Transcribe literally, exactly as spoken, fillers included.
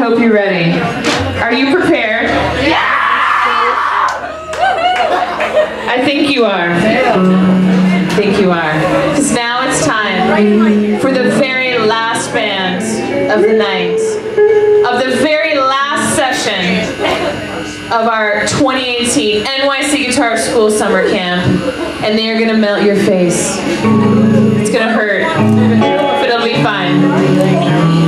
hope you're ready. Are you prepared? Yeah! I think you are. I think you are. Because now it's time for the very last band of the night, of the very last session of our twenty eighteen N Y C Guitar School Summer Camp. And they are going to melt your face. It's going to hurt, but it'll be fine.